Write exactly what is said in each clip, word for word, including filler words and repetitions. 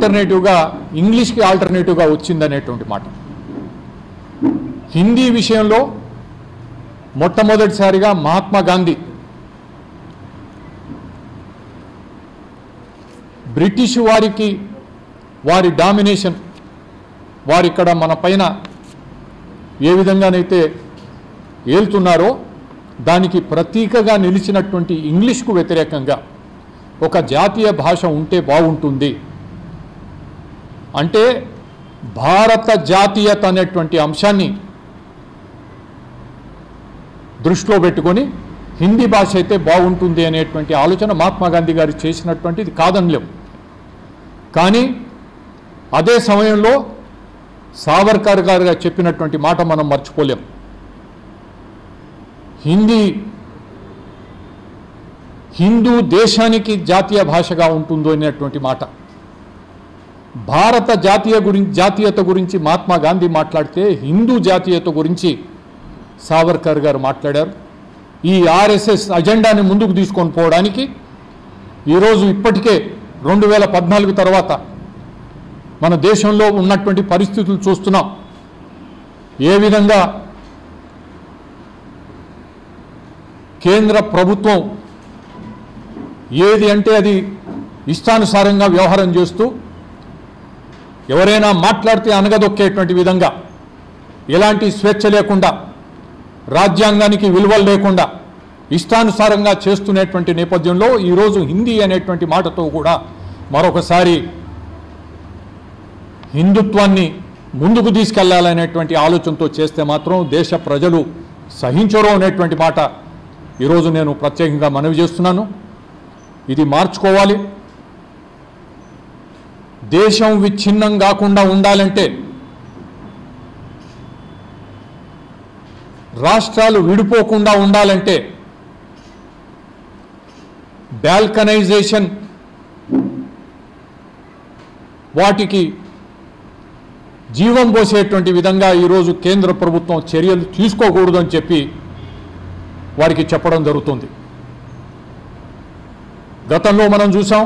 ఆల్టర్నేటివ్గా ఇంగ్లీష్కి ఆల్టర్నేటివ్గా వచ్చిందనేటువంటి మాట. హిందీ విషయంలో మొట్టమొదటిసారిగా మహాత్మా గాంధీ బ్రిటిష్ వారికి వారి డామినేషన్ వారు ఇక్కడ మన పైన ఏ విధంగానైతే ఏలుతున్నారో దానికి ప్రతీకగా నిలిచినటువంటి ఇంగ్లీష్కు వ్యతిరేకంగా ఒక జాతీయ భాష ఉంటే బాగుంటుంది అంటే భారత జాతీయత అనేటువంటి అంశాన్ని దృష్టిలో పెట్టుకొని హిందీ భాష అయితే బాగుంటుంది అనేటువంటి ఆలోచన మహాత్మా గాంధీ గారు చేసినటువంటిది కాదనలేము. కానీ అదే సమయంలో సావర్కర్ గారు చెప్పినటువంటి మాట మనం మర్చిపోలేం. హిందీ హిందూ దేశానికి జాతీయ భాషగా ఉంటుందో అనేటువంటి మాట. భారత జాతీయ గురించి జాతీయత గురించి మహాత్మా గాంధీ మాట్లాడితే హిందూ జాతీయత గురించి సావర్కర్ గారు మాట్లాడారు. ఈ ఆర్ఎస్ఎస్ అజెండాని ముందుకు తీసుకొని పోవడానికి ఈరోజు ఇప్పటికే రెండు వేల పద్నాలుగు తర్వాత మన దేశంలో ఉన్నటువంటి పరిస్థితులు చూస్తున్నాం. ఏ విధంగా కేంద్ర ప్రభుత్వం ఏది అంటే అది ఇష్టానుసారంగా వ్యవహారం చేస్తూ ఎవరైనా మాట్లాడితే అనగదొక్కేటువంటి విధంగా ఎలాంటి స్వేచ్ఛ లేకుండా రాజ్యాంగానికి విలువలు లేకుండా ఇష్టానుసారంగా చేస్తున్నటువంటి నేపథ్యంలో ఈరోజు హిందీ అనేటువంటి మాటతో కూడా మరొకసారి హిందుత్వాన్ని ముందుకు తీసుకెళ్లాలనేటువంటి ఆలోచనతో చేస్తే మాత్రం దేశ ప్రజలు సహించరు అనేటువంటి మాట ఈరోజు నేను ప్రత్యేకంగా మనవి చేస్తున్నాను. ఇది మార్చుకోవాలి. దేశం విచ్ఛిన్నం కాకుండా ఉండాలంటే రాష్ట్రాలు విడిపోకుండా ఉండాలంటే బాల్కనైజేషన్ వాటికి జీవం పోసేటువంటి విధంగా ఈరోజు కేంద్ర ప్రభుత్వం చర్యలు తీసుకోకూడదు అని చెప్పి వారికి చెప్పడం జరుగుతుంది. గతంలో మనం చూసాం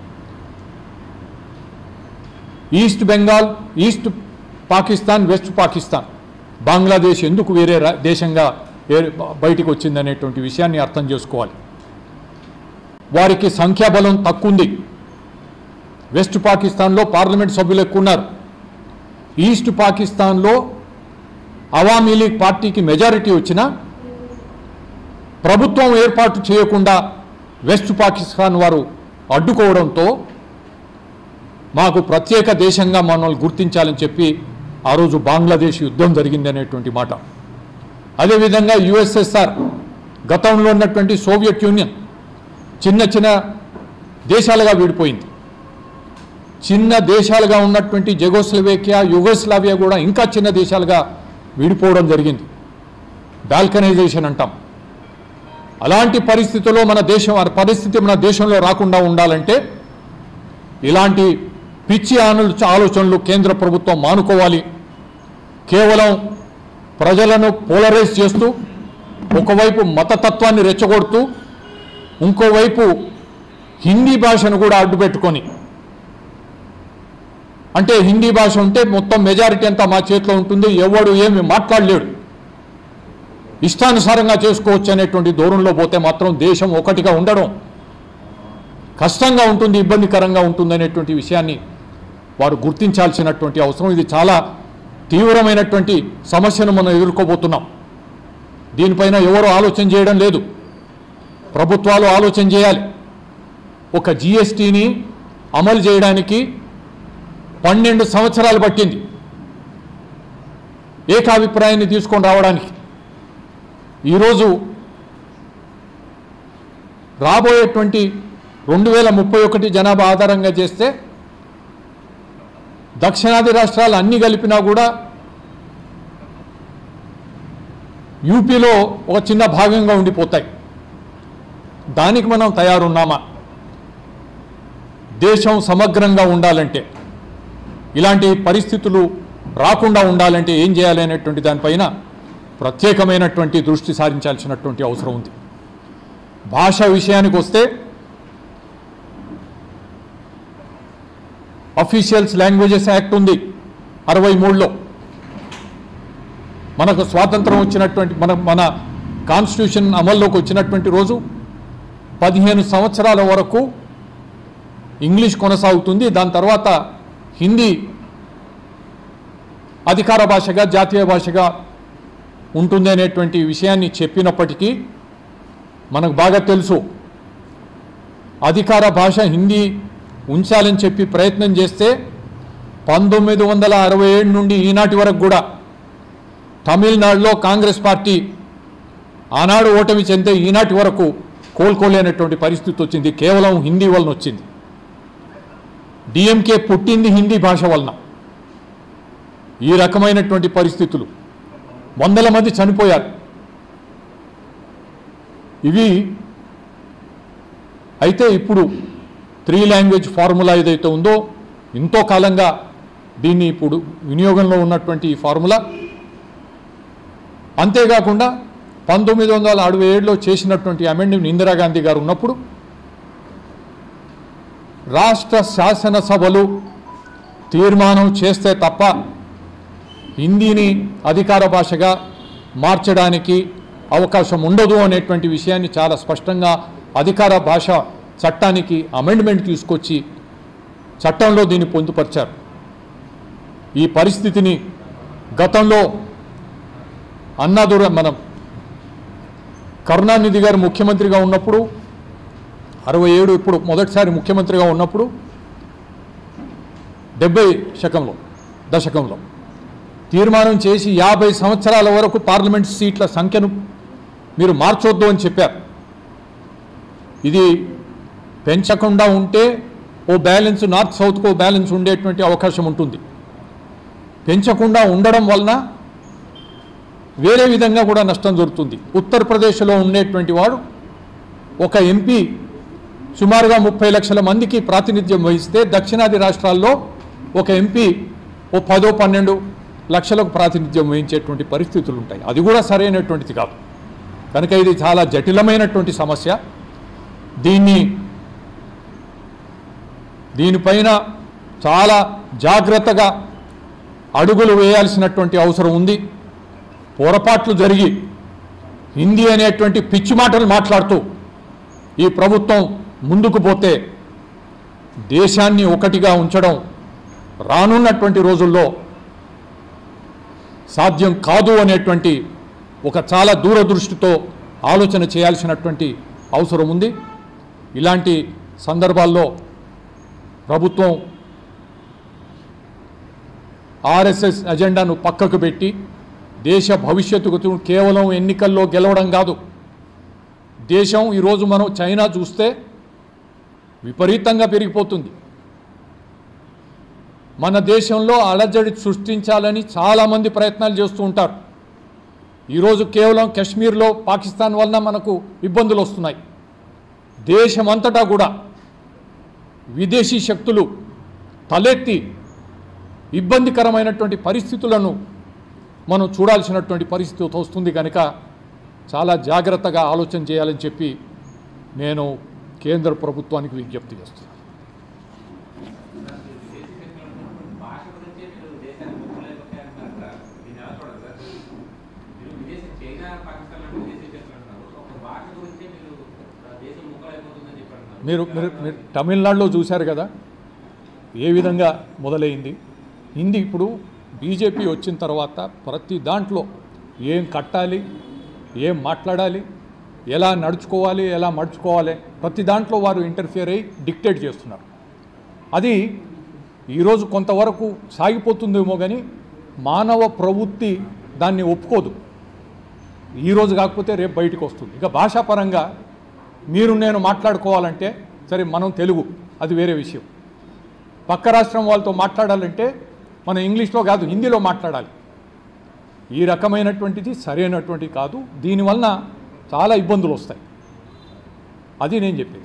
East Bengal, East Pakistan, West Pakistan, Bangladesh ఎందుకు వేరే దేశంగా బయటికి వచ్చిందనేటువంటి విషయాన్ని అర్థం చేసుకోవాలి. వారికి సంఖ్యాబలం తక్కువ ఉంది. వెస్ట్ పాకిస్తాన్లో పార్లమెంట్ సభ్యులు ఎక్కువ ఉన్నారు. ఈస్ట్ పాకిస్తాన్లో అవామీ లీగ్ పార్టీకి మెజారిటీ వచ్చినా ప్రభుత్వం ఏర్పాటు చేయకుండా వెస్ట్ పాకిస్తాన్ వారు అడ్డుకోవడంతో మాకు ప్రత్యేక దేశంగా మనల్ని గుర్తించాలని చెప్పి ఆ రోజు బంగ్లాదేశ్ యుద్ధం జరిగింది అనేటువంటి మాట. అదేవిధంగా యుఎస్ఎస్ఆర్ గతంలో ఉన్నటువంటి సోవియట్ యూనియన్ చిన్న చిన్న దేశాలుగా విడిపోయింది. చిన్న దేశాలుగా ఉన్నటువంటి జెగోస్లోవేకియా, యుగోస్లావియా కూడా ఇంకా చిన్న దేశాలుగా విడిపోవడం జరిగింది. బాల్కనైజేషన్ అంటాం. అలాంటి పరిస్థితుల్లో మన దేశం పరిస్థితి మన దేశంలో రాకుండా ఉండాలంటే ఇలాంటి పిచ్చి ఆలోచనలు కేంద్ర ప్రభుత్వం మానుకోవాలి. కేవలం ప్రజలను పోలరైజ్ చేస్తూ ఒకవైపు మతతత్వాన్ని రెచ్చగొడుతూ ఇంకోవైపు హిందీ భాషను కూడా అడ్డుపెట్టుకొని, అంటే హిందీ భాష ఉంటే మొత్తం మెజారిటీ అంతా మా చేతిలో ఉంటుంది, ఎవడు ఏమి మాట్లాడలేడు, ఇష్టానుసారంగా చేసుకోవచ్చు అనేటువంటి దూరంలో పోతే మాత్రం దేశం ఒకటిగా ఉండడం కష్టంగా ఉంటుంది, ఇబ్బందికరంగా ఉంటుంది అనేటువంటి విషయాన్ని వారు గుర్తించాల్సినటువంటి అవసరం. ఇది చాలా తీవ్రమైనటువంటి సమస్యను మనం ఎదుర్కోబోతున్నాం. దీనిపైన ఎవరు ఆలోచన చేయడం లేదు. ప్రభుత్వాలు ఆలోచన చేయాలి. ఒక జిఎస్టీని అమలు చేయడానికి పన్నెండు సంవత్సరాలు పట్టింది ఏకాభిప్రాయాన్ని తీసుకొని రావడానికి. ఈరోజు రాబోయేటువంటి రెండు వేల ముప్పై ఒకటి జనాభా ఆధారంగా చేస్తే దక్షిణాది రాష్ట్రాలు అన్నీ కలిపినా కూడా యూపీలో ఒక చిన్న భాగంగా ఉండిపోతాయి. దానికి మనం తయారున్నామా? దేశం సమగ్రంగా ఉండాలంటే, ఇలాంటి పరిస్థితులు రాకుండా ఉండాలంటే ఏం చేయాలి అనేటువంటి దానిపైన ప్రత్యేకమైనటువంటి దృష్టి సారించాల్సినటువంటి అవసరం ఉంది. భాష విషయానికి వస్తే అఫీషియల్స్ లాంగ్వేజెస్ యాక్ట్ ఉంది అరవై మూడులో. మనకు స్వాతంత్రం వచ్చినటువంటి మన మన కాన్స్టిట్యూషన్ అమల్లోకి వచ్చినటువంటి రోజు పదిహేను సంవత్సరాల వరకు ఇంగ్లీష్ కొనసాగుతుంది. దాని తర్వాత హిందీ అధికార భాషగా జాతీయ భాషగా ఉంటుంది అనేటువంటి విషయాన్ని చెప్పినప్పటికీ మనకు బాగా తెలుసు అధికార భాష హిందీ ఉంచాలని చెప్పి ప్రయత్నం చేస్తే పంతొమ్మిది వందల అరవై ఏడు నుండి ఈనాటి వరకు కూడా తమిళనాడులో కాంగ్రెస్ పార్టీ ఆనాడు ఓటమి చెందే ఈనాటి వరకు కోలుకోలేనటువంటి పరిస్థితి వచ్చింది. కేవలం హిందీ వలన వచ్చింది. డిఎంకే పుట్టింది హిందీ భాష వలన. ఈ రకమైనటువంటి పరిస్థితులు, వందల మంది చనిపోయారు. ఇవి అయితే ఇప్పుడు త్రీ లాంగ్వేజ్ ఫార్ములా ఏదైతే ఉందో ఎంతో కాలంగా దీన్ని ఇప్పుడు వినియోగంలో ఉన్నటువంటి ఈ ఫార్ములా, అంతేకాకుండా పంతొమ్మిది వందల అరవై ఏడులో చేసినటువంటి అమెండ్మెంట్ ఇందిరాగాంధీ గారు ఉన్నప్పుడు రాష్ట్ర శాసనసభలు తీర్మానం చేస్తే తప్ప హిందీని అధికార భాషగా మార్చడానికి అవకాశం ఉండదు అనేటువంటి విషయాన్ని చాలా స్పష్టంగా అధికార భాష చట్టానికి అమెండ్మెంట్ తీసుకొచ్చి చట్టంలో దీన్ని పొందుపరిచారు. ఈ పరిస్థితిని గతంలో అన్నాదుర మనం కరుణానిధి గారు ముఖ్యమంత్రిగా ఉన్నప్పుడు అరవై ఏడు ఇప్పుడు మొదటిసారి ముఖ్యమంత్రిగా ఉన్నప్పుడు డెబ్బై శకంలో దశకంలో తీర్మానం చేసి యాభై సంవత్సరాల వరకు పార్లమెంట్ సీట్ల సంఖ్యను మీరు మార్చొద్దు అని చెప్పారు. ఇది పెంచకుండా ఉంటే ఓ బ్యాలెన్స్ నార్త్ సౌత్కు ఓ బ్యాలెన్స్ ఉండేటువంటి అవకాశం ఉంటుంది. పెంచకుండా ఉండడం వలన వేరే విధంగా కూడా నష్టం జరుగుతుంది. ఉత్తరప్రదేశ్లో ఉండేటువంటి వాడు ఒక ఎంపీ సుమారుగా ముప్పై లక్షల మందికి ప్రాతినిధ్యం వహిస్తే దక్షిణాది రాష్ట్రాల్లో ఒక ఎంపీ ఓ పదో పన్నెండు లక్షలకు ప్రాతినిధ్యం వహించేటువంటి పరిస్థితులు ఉంటాయి. అది కూడా సరైనటువంటిది కాదు. కనుక ఇది చాలా జటిలమైనటువంటి సమస్య. దీన్ని దీనిపైన చాలా జాగ్రత్తగా అడుగులు వేయాల్సినటువంటి అవసరం ఉంది. పొరపాట్లు జరిగి హిందీ అనేటువంటి పిచ్చి మాటలు మాట్లాడుతూ ఈ ప్రభుత్వం ముందుకు పోతే దేశాన్ని ఒకటిగా ఉంచడం రానున్నటువంటి రోజుల్లో సాధ్యం కాదు అనేటువంటి ఒక చాలా దూరదృష్టితో ఆలోచన చేయాల్సినటువంటి అవసరం ఉంది. ఇలాంటి సందర్భాల్లో ప్రభుత్వం ఆర్ఎస్ఎస్ అజెండాను పక్కకు పెట్టి దేశ భవిష్యత్తుకు కేవలం ఎన్నికల్లో గెలవడం కాదు, దేశం ఈరోజు మనం చైనా చూస్తే విపరీతంగా పెరిగిపోతుంది. మన దేశంలో అలజడి సృష్టించాలని చాలామంది ప్రయత్నాలు చేస్తూ ఉంటారు. ఈరోజు కేవలం కశ్మీర్లో పాకిస్తాన్ వలన మనకు ఇబ్బందులు వస్తున్నాయి. దేశమంతటా కూడా విదేశీ శక్తులు తలెత్తి ఇబ్బందికరమైనటువంటి పరిస్థితులను మనం చూడాల్సినటువంటి పరిస్థితి వస్తుంది. కనుక చాలా జాగ్రత్తగా ఆలోచన చేయాలని చెప్పి నేను కేంద్ర ప్రభుత్వానికి విజ్ఞప్తి చేస్తున్నాను. మీరు మీరు మీరు తమిళనాడులో చూశారు కదా ఏ విధంగా మొదలైంది. హిందీ ఇప్పుడు బీజేపీ వచ్చిన తర్వాత ప్రతి దాంట్లో ఏం కట్టాలి, ఏం మాట్లాడాలి, ఎలా నడుచుకోవాలి, ఎలా మడుచుకోవాలి, ప్రతి దాంట్లో వారు ఇంటర్ఫియర్ అయ్యి డిక్టేట్ చేస్తున్నారు. అది ఈరోజు కొంతవరకు సాగిపోతుందేమో కానీ మానవ ప్రవృత్తి దాన్ని ఒప్పుకోదు. ఈరోజు కాకపోతే రేపు బయటకు వస్తుంది. ఇక భాషాపరంగా మీరు నేను మాట్లాడుకోవాలంటే సరే మనం తెలుగు, అది వేరే విషయం. పక్క రాష్ట్రం వాళ్ళతో మాట్లాడాలంటే మనం ఇంగ్లీష్లో కాదు హిందీలో మాట్లాడాలి. ఈ రకమైనటువంటిది సరైనటువంటిది కాదు. దీనివలన చాలా ఇబ్బందులు వస్తాయి. అది నేను చెప్పేది.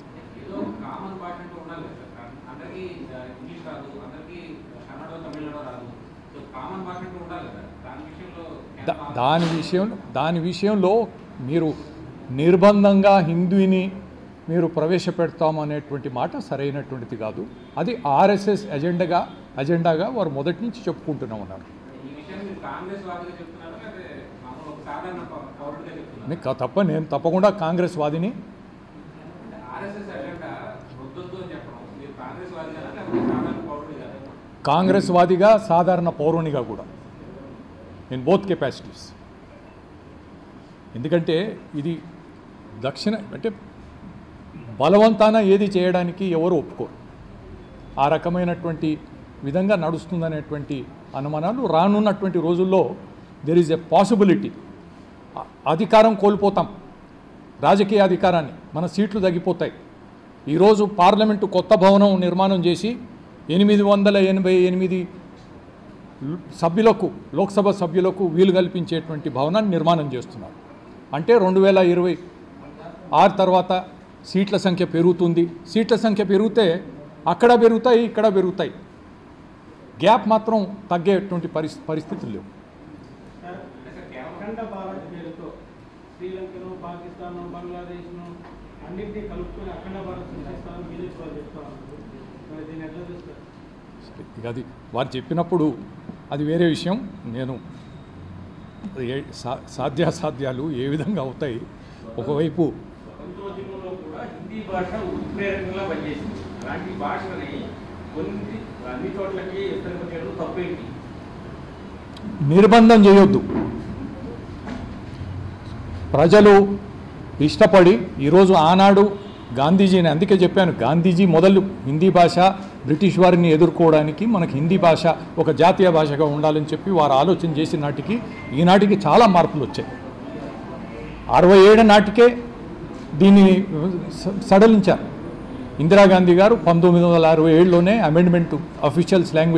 దాని విషయం దాని విషయంలో మీరు నిర్బంధంగా హిందీని మీరు ప్రవేశపెడతామనేటువంటి మాట సరైనటువంటిది కాదు. అది ఆర్ఎస్ఎస్ ఎజెండాగా అజెండాగా వారు మొదటి నుంచి చెప్పుకుంటూనే ఉన్నారు. మీకు తప్ప నేను తప్పకుండా కాంగ్రెస్ వాదిని. కాంగ్రెస్ వాదిగా సాధారణ పౌరునిగా కూడా ఇన్ బోత్ కెపాసిటీస్. ఎందుకంటే ఇది దక్షిణ అంటే బలవంతాన ఏది చేయడానికి ఎవరు ఒప్పుకోరు. ఆ రకమైనటువంటి విధంగా నడుస్తుందనేటువంటి అనుమానాలు రానున్నటువంటి రోజుల్లో దెర్ ఈజ్ ఎ పాసిబిలిటీ. అధికారం కోల్పోతాం, రాజకీయ అధికారాన్ని, మన సీట్లు తగ్గిపోతాయి. ఈరోజు పార్లమెంటు కొత్త భవనం నిర్మాణం చేసి ఎనిమిది వందల ఎనభై ఎనిమిది సభ్యులకు లోక్సభ సభ్యులకు వీలు కల్పించేటువంటి భవనాన్ని నిర్మాణం చేస్తున్నారు. అంటే రెండు వేల ఇరవై ఆరు తర్వాత సీట్ల సంఖ్య పెరుగుతుంది. సీట్ల సంఖ్య పెరిగితే అక్కడ పెరుగుతాయి, ఇక్కడ పెరుగుతాయి. గ్యాప్ మాత్రం తగ్గేటువంటి పరిస్థితి పరిస్థితులు లేవు. ఇక అది వారు చెప్పినప్పుడు అది వేరే విషయం. నేను సాధ్యాసాధ్యాలు ఏ విధంగా అవుతాయి, ఒకవైపు హిందీ భాష ఉత్ప్రేరకంగా పనిచేసింది. అలాంటి భాషని కొన్ని అన్ని చోట్లకి విస్తరింపచేయడం తప్పేంటి? నిర్బంధం చేయొద్దు. ప్రజలు ఇష్టపడి ఈరోజు ఆనాడు గాంధీజీని, అందుకే చెప్పాను, గాంధీజీ మొదలు హిందీ భాష బ్రిటిష్ వారిని ఎదుర్కోవడానికి మనకు హిందీ భాష ఒక జాతీయ భాషగా ఉండాలని చెప్పి వారు ఆలోచన చేసిన నాటికి ఈనాటికి చాలా మార్పులు వచ్చాయి. అరవై ఏడు నాటికే దీన్ని సడలించారు. ఇందిరాగాంధీ గారు పంతొమ్మిది వందల అరవై ఏడులోనే అమెండ్మెంట్ అఫీషియల్స్ లాంగ్వేజ్